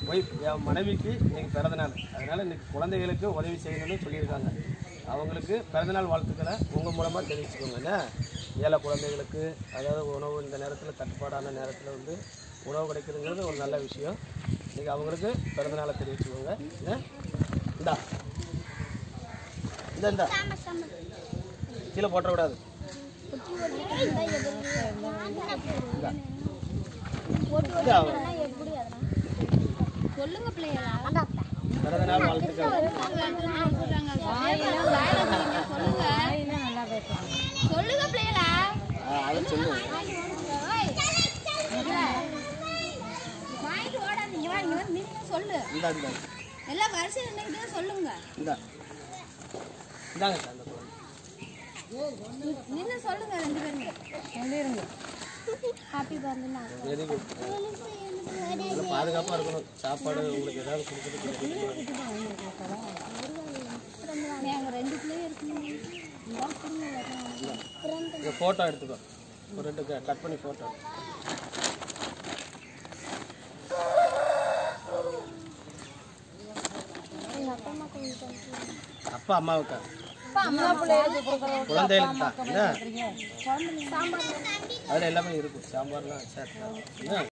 Wife என் மனைவிக்கு இன்றைக்கி பிறந்தநாள். அதனால் இன்றைக்கி குழந்தைகளுக்கு உதவி செய்யணும்னு சொல்லியிருக்காங்க. அவங்களுக்கு பிறந்தநாள் வாழ்த்துக்களை உங்கள் மூலமாக தெரிவிச்சுக்கோங்க. ஏழை குழந்தைகளுக்கு அதாவது உணவு இந்த நேரத்தில் தட்டுப்பாடான நேரத்தில் வந்து உணவு கிடைக்குதுங்கிறது ஒரு நல்ல விஷயம். இன்றைக்கி அவங்களுக்கு பிறந்தநாளை தெரிவிச்சுக்கோங்க. இந்தா இந்த கீழே போட்டக்கூடாது. பிறந்தநாள் வாழ்த்துக்கள். அதை சொல்லு. எல்லாம் வரிசையில் சொல்லுங்க. நின்று சொல்லுங்க, 2 பேருங்க சொல்லிருங்க. Happy birthday. Very good. பாதுகாப்பாக இருக்கணும். சாப்பாடு உங்களுக்கு ஏதாவது கொடுக்குறது நாங்கள் 2 பிள்ளைங்க இருக்கணும். ஃபோட்டோ எடுத்துக்கோ. ஒரு 2 கட் பண்ணி ஃபோட்டோ. அப்பா அம்மாவுக்கா குழந்தைகளுக்கு தான் அதில் எல்லாமே இருக்கும். சாம்பார்லாம் சேர்த்து